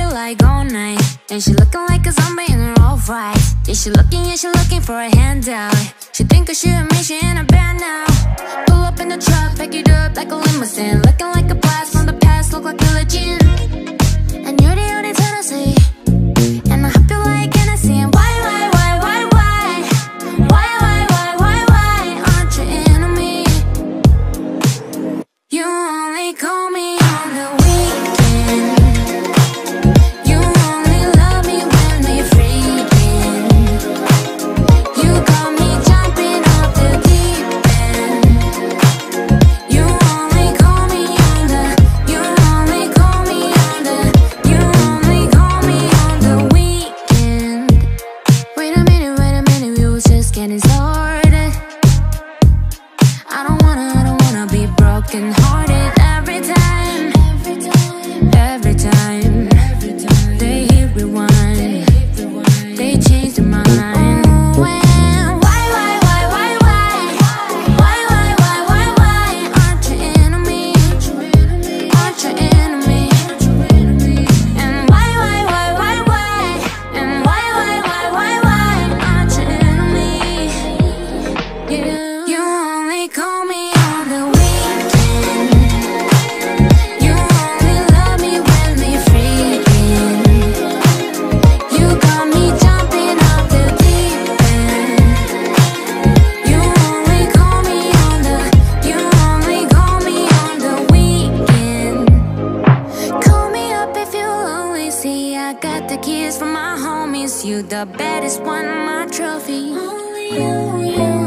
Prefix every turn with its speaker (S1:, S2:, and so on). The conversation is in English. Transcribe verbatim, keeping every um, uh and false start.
S1: like all night. And she looking like a zombie in her all right. Yeah, she looking, yeah, she looking for a handout. She think of shit and me, she in a band now. Pull up in the truck, pick it up like a limousine. Looking like a blast from the past, look like a legend. And you're the only Tennessee. And I hope you like Hennessy. And why, why, why, why, why? Why, why, why, why, why aren't you into me? You only call me on the weekend. You only love me when we're freaking. You got me jumping off the deep end. You only call me on the, you only call me on the, you only call me on the weekend. Wait a minute, wait a minute, we was just getting started. I don't wanna, I don't wanna be broken hearted every time, every time, they hit rewind, they change their mind. Oh, and why, why, why, why, why, why, why, why, why, why aren't you into me? Aren't you into me? And why, why, why, why, why, and why, why, why, why, why aren't you into me? You, you only call me on the weekend. You only love me when we're freaking. You got me jumping off the deep end. You only call me on the, you only call me on the weekend. Call me up if you're lonely. See, I got the keys from my homies. You the baddest one, my trophy. Only you, you.